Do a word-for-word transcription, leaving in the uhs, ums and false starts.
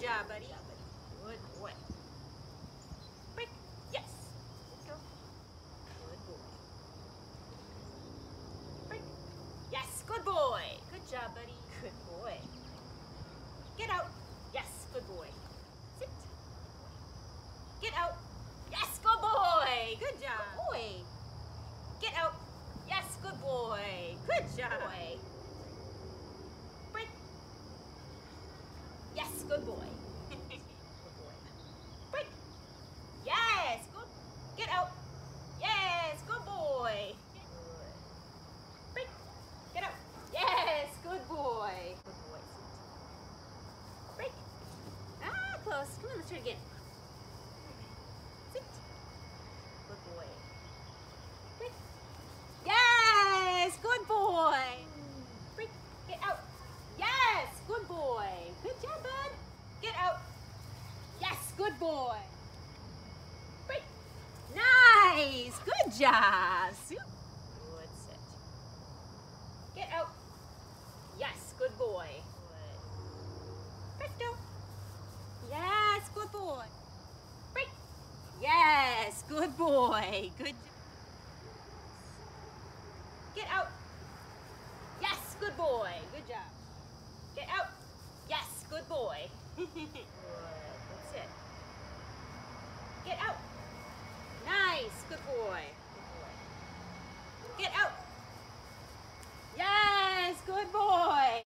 job, buddy. Good boy. Break. Yes. Go. Good boy. Break. Yes. Good boy. Good job, buddy. Good boy. Get out. Yes. Good boy. Sit. Get out. Yes. Good boy. Good job. Good boy. Get out. Yes. Good boy. Good job. Boy. Break. Yes. Good boy. Good boy. Break. Yes. Good. Get out. Yes. Good boy. Good. Break. Get out. Yes. Good boy. Good boy. Sit. Break. Ah, close. Come on, let's try it again. Sit. Good boy. Break. Yes. Good boy. Break. Get out. Yes. Good boy. Good job, bud. Get out. Yes. Good boy. Break. Nice. Good job. Good. Sit. Get out. Yes. Good boy. Good. Presto. Yes. Good boy. Break. Yes. Good boy. Good. Get out. Yes. Good boy. Good job. Get out. Yes. Good boy. Good. That's it. Get out. Nice. Good boy. Good boy. Get out. Yes. Good boy.